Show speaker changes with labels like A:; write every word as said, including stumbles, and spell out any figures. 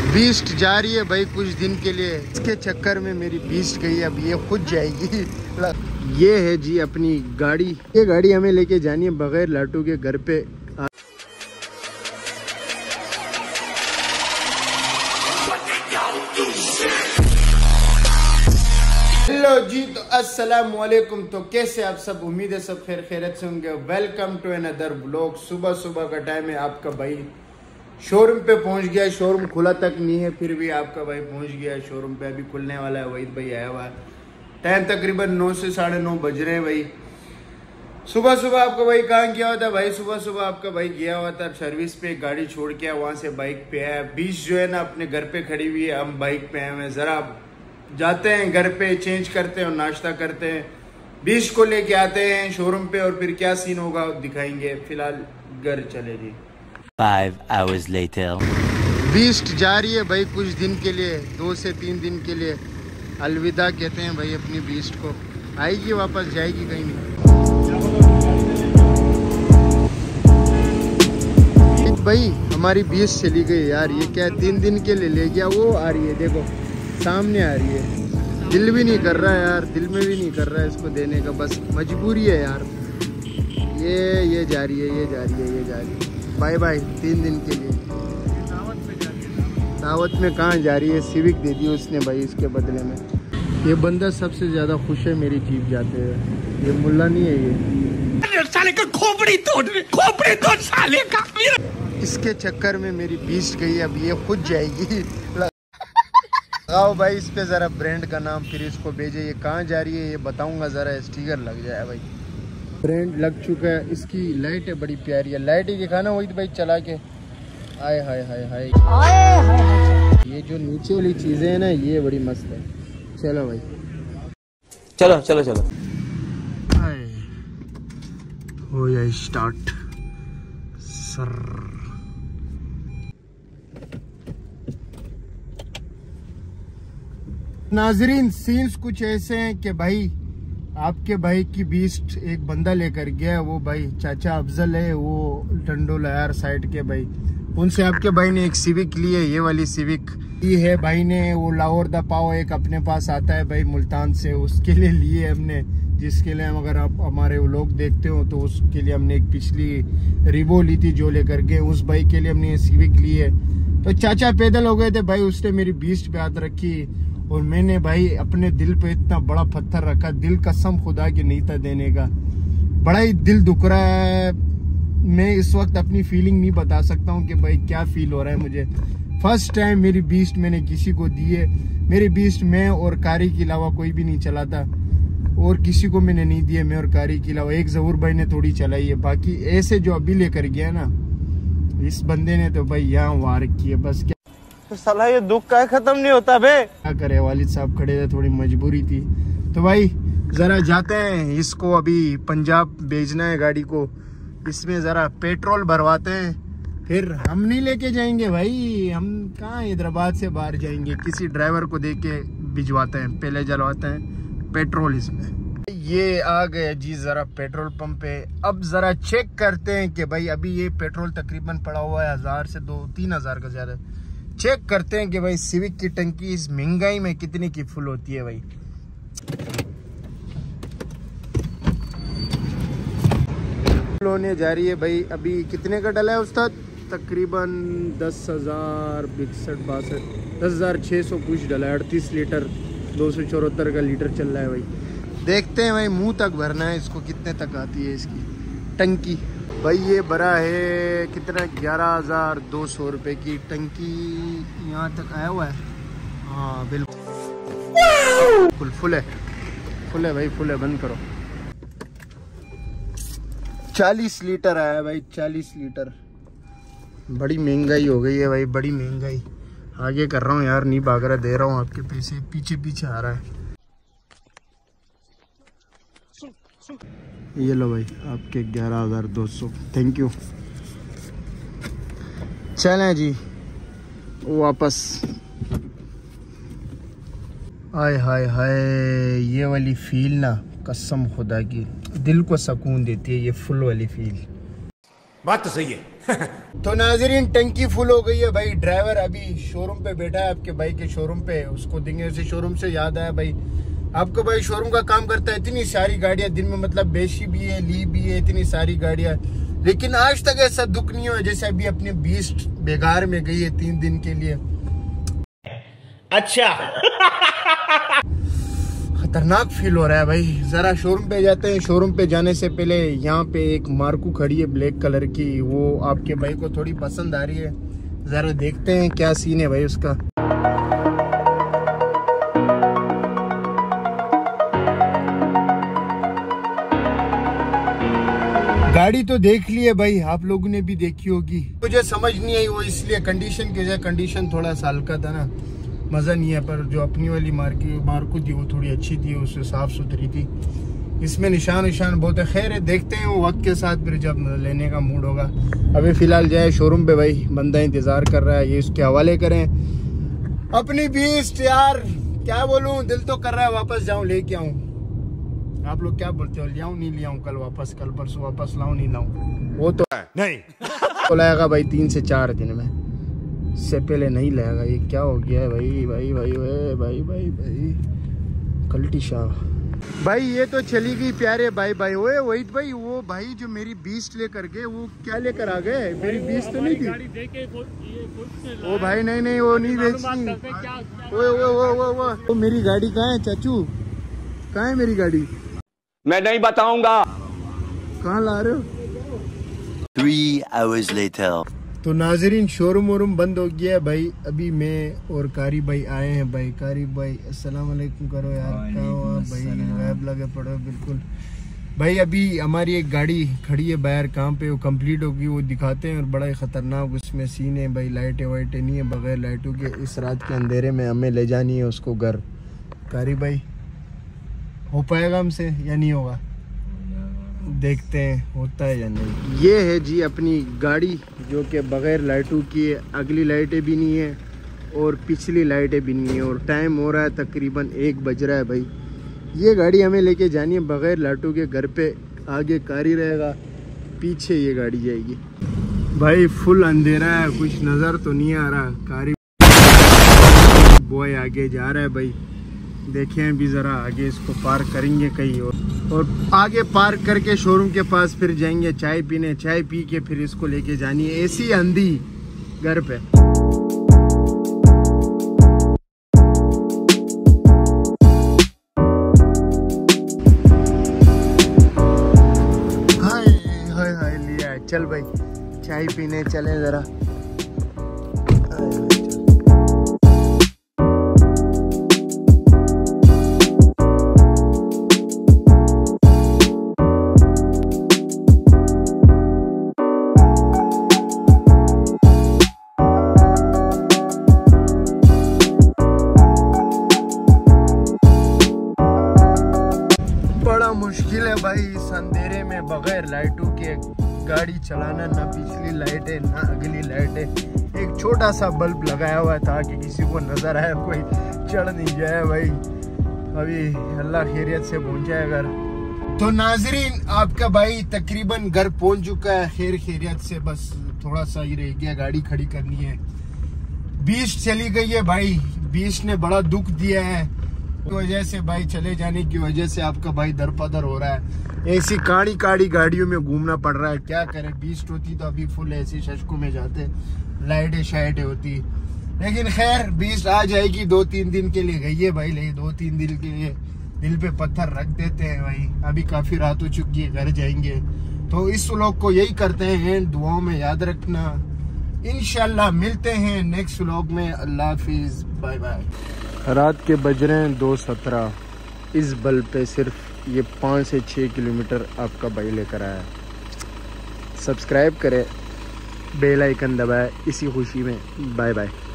A: Beast जा रही है भाई कुछ दिन के लिए, इसके चक्कर में मेरी बीस्ट गई, अब ये खुद जाएगी। ये है जी अपनी गाड़ी, ये गाड़ी हमें लेके जानी है बगैर लाटू के घर पे। हेलो जी, तो अस्सलाम वालेकुम। तो कैसे आप सब, उम्मीद है सब खैर खैरियत से होंगे। Welcome to another blog. सुबह सुबह का टाइम है, आपका भाई शोरूम पे पहुंच गया। शोरूम खुला तक नहीं है, फिर भी आपका भाई पहुंच गया शोरूम पे। अभी खुलने वाला है, वहीद भाई आया हुआ है। टाइम तकरीबन नौ से साढ़े नौ बज रहे हैं भाई। सुबह सुबह आपका भाई कहाँ गया हुआ था भाई? सुबह सुबह आपका भाई गया हुआ था सर्विस पे, गाड़ी छोड़ के वहाँ से बाइक पे आया। बीस जो है ना अपने घर पे खड़ी हुई है, हम बाइक पे आए हुए। जरा जाते हैं घर पे, चेंज करते हैं और नाश्ता करते हैं। बीस को लेके आते हैं शोरूम पे और फिर क्या सीन होगा दिखाएंगे। फिलहाल घर चले जी।
B: Five hours later.
A: बीस्ट जा रही है भाई कुछ दिन के लिए, दो से तीन दिन के लिए। अलविदा कहते हैं भाई अपनी बीस्ट को। आएगी वापस, जाएगी कहीं नहीं। भाई हमारी बीस्ट चली गई यार, ये क्या तीन दिन के लिए ले गया। वो आ रही है, देखो सामने आ रही है। दिल भी नहीं कर रहा है यार, दिल में भी नहीं कर रहा है इसको देने का, बस मजबूरी है यार। ये ये जा रही है, ये जा रही है, ये जा रही है। बाय बाय, तीन दिन के लिए। दावत में कहाँ जा रही है? सिविक दे दी उसने भाई इसके बदले में। ये बंदा सबसे ज्यादा खुश है मेरी जीप जाते हुए। ये मुल्ला नहीं है, ये
C: साले का खोपड़ी तोड़, खोपड़ी तोड़ साले का।
A: इसके चक्कर में मेरी बीस्ट गई, अब ये खुद जाएगी। आओ भाई इस पे जरा ब्रांड का नाम, फिर इसको भेजे। ये कहाँ जा रही है ये बताऊंगा, जरा स्टिकर लग जाए भाई। ब्रांड लग चुका है। इसकी लाइट है बड़ी प्यारी है, लाइट ही दिखाना वही भाई चला के। आय हाय हाय हाय, ये जो नीचे वाली चीजें है ना, ये बड़ी मस्त है। चलो भाई,
B: चलो चलो चलो।
A: हाय हो या स्टार्ट सर। नाजरीन सीन्स कुछ ऐसे हैं कि भाई आपके भाई की बीस्ट एक बंदा लेकर गया। वो भाई चाचा अफजल है, वो टंडोला यार साइड के भाई। उनसे आपके भाई ने एक सिविक ली है, ये वाली सिविक ली है भाई ने। वो लाहौर दा पाओ एक अपने पास आता है भाई मुल्तान से, उसके लिए लिए हमने। जिसके लिए हम, अगर आप हमारे लोग देखते हो तो उसके लिए हमने एक पिछली रिवो ली थी जो लेकर गए। उस भाई के लिए हमने ये सिविक ली है। तो चाचा पैदल हो गए थे भाई, उसने मेरी बीस्ट पे हाथ रखी और मैंने भाई अपने दिल पे इतना बड़ा पत्थर रखा। दिल कसम खुदा की नहीं था देने का, बड़ा ही दिल दुख रहा है। मैं इस वक्त अपनी फीलिंग नहीं बता सकता हूँ कि भाई क्या फील हो रहा है मुझे। फर्स्ट टाइम मेरी बीस्ट मैंने किसी को दी है। मेरी बीस्ट मैं और कारी के अलावा कोई भी नहीं चलाता, और किसी को मैंने नहीं दी है, मैं और कारी के अलावा। एक जहूर भाई ने थोड़ी चलाई है, बाकी ऐसे जो अभी लेकर गया ना इस बंदे ने, तो भाई यहाँ वार की है बस। क्या
D: तो साला ये दुख का खत्म नहीं होता बे।
A: क्या करे, वालिद साहब खड़े थे, थोड़ी मजबूरी थी। तो भाई जरा जाते हैं, इसको अभी पंजाब भेजना है गाड़ी को। इसमें जरा पेट्रोल भरवाते हैं, फिर हम नहीं लेके जाएंगे भाई। हम कहाँ हैदराबाद से बाहर जाएंगे, किसी ड्राइवर को दे के भिजवाते हैं, पहले जलवाते हैं पेट्रोल इसमें। ये आ गया जी जरा पेट्रोल पंप पे। अब जरा चेक करते हैं कि भाई अभी ये पेट्रोल तकरीबन पड़ा हुआ है हजार से दो तीन हजार का ज्यादा। चेक करते हैं कि भाई सिविक की टंकी इस महंगाई में कितने की फुल होती है भाई। होने जा रही है भाई। अभी कितने का डला है उस्ताद? तकरीबन दस हजार बिकसठ बासठ दस हजार छः सौ कुछ डला है। अड़तीस लीटर दो सौ चौहत्तर का लीटर चल रहा है भाई। देखते हैं भाई, मुंह तक भरना है इसको, कितने तक आती है इसकी टंकी। भाई ये भरा है कितना, ग्यारह हजार दो सौ रुपये की टंकी यहाँ तक आया हुआ है। हाँ बिल्कुल फुल फुल है, फुल है भाई, फुल है। बंद करो। चालीस लीटर आया भाई, चालीस लीटर। बड़ी महंगाई हो गई है भाई, बड़ी महंगाई। आगे कर रहा हूँ यार, नहीं भाग रहा, दे रहा हूँ आपके पैसे, पीछे पीछे आ रहा है। ये लो भाई आपके ग्यारह हजार दो सौ, थैंक यू। चलें जी वापस। हाय हाय हाय, ये वाली फील ना कसम खुदा की दिल को सुकून देती है, ये फुल वाली फील।
C: बात तो सही है।
A: तो नाजरीन टंकी फुल हो गई है भाई। ड्राइवर अभी शोरूम पे बैठा है आपके भाई के शोरूम पे, उसको देंगे। से शोरूम से याद आया भाई, आपको भाई शोरूम का काम करता है। इतनी सारी गाड़ियां दिन में, मतलब बेशी भी है, ली भी है, इतनी सारी गाड़ियां, लेकिन आज तक ऐसा दुख नहीं हुआ जैसे अभी अपने बीस्ट बेकार में गई है तीन दिन के लिए।
C: अच्छा
A: खतरनाक फील हो रहा है भाई। जरा शोरूम पे जाते हैं। शोरूम पे जाने से पहले यहाँ पे एक मार्कू खड़ी है ब्लैक कलर की, वो आपके भाई को थोड़ी पसंद आ रही है। जरा देखते हैं क्या सीन है भाई उसका। गाड़ी तो देख ली है भाई, आप लोगों ने भी देखी होगी। मुझे समझ नहीं आई, वो इसलिए कंडीशन की वजह, कंडीशन थोड़ा सा हल्का था ना, मज़ा नहीं है। पर जो अपनी वाली मार्की मार्को थी वो थोड़ी अच्छी थी, उससे साफ़ सुथरी थी। इसमें निशान निशान बहुत है। खैर है, देखते हैं वो वक्त के साथ, फिर जब लेने का मूड होगा। अभी फ़िलहाल जाए शोरूम पे भाई, बंदा इंतज़ार कर रहा है, ये उसके हवाले करें अपनी बीस्ट। यार क्या बोलूँ, दिल तो कर रहा है वापस जाऊँ, लेके आऊँ। आप लोग क्या बोलते हो, ले आऊँ नहीं ले आऊँ, कल वापस, कल परसों वापस लाऊँ नहीं लाऊँ, वो तो
C: नहीं
A: तो लाएगा भाई तीन से चार दिन में, इससे पहले नहीं लगेगा। ये क्या हो गया है भाई भाई भाई भाई भाई भाई भाई कल्टी शाह भाई। ये तो चली गई प्यारे भाई भाई। ओए वही भाई, वो भाई जो मेरी बीस्ट लेकर गए, वो क्या लेकर आ गए? मेरी बीस्ट तो नहीं थी वो भाई। नहीं नहीं वो नहीं बेचनी। ओए वो वो वो वो वो मेरी गाड़ी कहाँ है चाचू? कहाँ है मेरी गाड़ी?
C: मैं नहीं बताऊंगा।
A: कहाँ ला रहे हो?
B: Three hours later.
A: तो नाजरीन शोरूम वोरूम बंद हो गया है भाई। अभी मैं और कारी भाई आए हैं भाई। कारी भाई अस्सलाम वालेकुम करो यार, कहाँ हो आप भाई? गायब लगे पड़े हो बिल्कुल भाई। अभी हमारी एक गाड़ी खड़ी है बाहर, कहाँ पे वो कंप्लीट होगी वो दिखाते हैं। और बड़ा ही खतरनाक उसमें सीन है भाई, लाइटें वाइटें नहीं है, बगैर लाइटों के इस रात के अंधेरे में हमें ले जानी है उसको घर। कारी भाई हो पाएगा हमसे या नहीं होगा? देखते हैं होता है या नहीं। ये है जी अपनी गाड़ी जो कि बगैर लाइटों की है, अगली लाइटें भी नहीं है और पिछली लाइटें भी नहीं है। और टाइम हो रहा है तकरीबन एक बज रहा है भाई। ये गाड़ी हमें लेके जानी है बगैर लाइटों के घर पे। आगे कारी रहेगा, पीछे ये गाड़ी जाएगी भाई। फुल अंधेरा है, कुछ नज़र तो नहीं आ रहा। कारी बॉय आगे जा रहा है भाई, देखें अभी ज़रा आगे इसको पार्क करेंगे कहीं और और आगे पार्क करके शोरूम के पास फिर जाएंगे चाय पीने। चाय पी के फिर इसको लेके जानी है ऐसी अंधी घर पे। हाय हाय हाय लिया, चल भाई चाय पीने चले ज़रा। मुश्किल है भाई इस अंधेरे में बगैर लाइटों के गाड़ी चलाना, ना पिछली लाइट है ना अगली लाइट है। एक छोटा सा बल्ब लगाया हुआ था कि किसी को नजर आए, कोई चढ़ नहीं जाए भाई। अभी अल्लाह खैरियत से पहुंचाए घर। तो नाजरीन आपका भाई तकरीबन घर पहुंच चुका है खैर खैरियत से, बस थोड़ा सा ही रह गया, गाड़ी खड़ी करनी है। बीस्ट चली गई है भाई, बीस्ट ने बड़ा दुख दिया है वजह से भाई, चले जाने की वजह से आपका भाई दरपदर हो रहा है। ऐसी काड़ी काड़ी गाड़ियों में घूमना पड़ रहा है, क्या करे। बीस्ट होती तो अभी फुल ऐसी शशकों में जाते, लाइटें शाइटें होती। लेकिन खैर बीस्ट आ जाएगी, दो तीन दिन के लिए गई है भाई। ले दो तीन दिन के लिए दिल पे पत्थर रख देते हैं भाई। अभी काफी रात हो चुकी है, घर जाएंगे। तो इस व्लॉग को यही करते हैं, दुआओं में याद रखना। इंशाल्लाह मिलते हैं नेक्स्ट व्लॉग में। अल्लाह हाफिज, बाय बाय। रात के बज रहे हैं दो सत्रह। इस बल्ब पे सिर्फ ये पाँच से छः किलोमीटर आपका भाई लेकर आया है। सब्सक्राइब करें, बेल आइकन दबाए इसी खुशी में। Bye bye.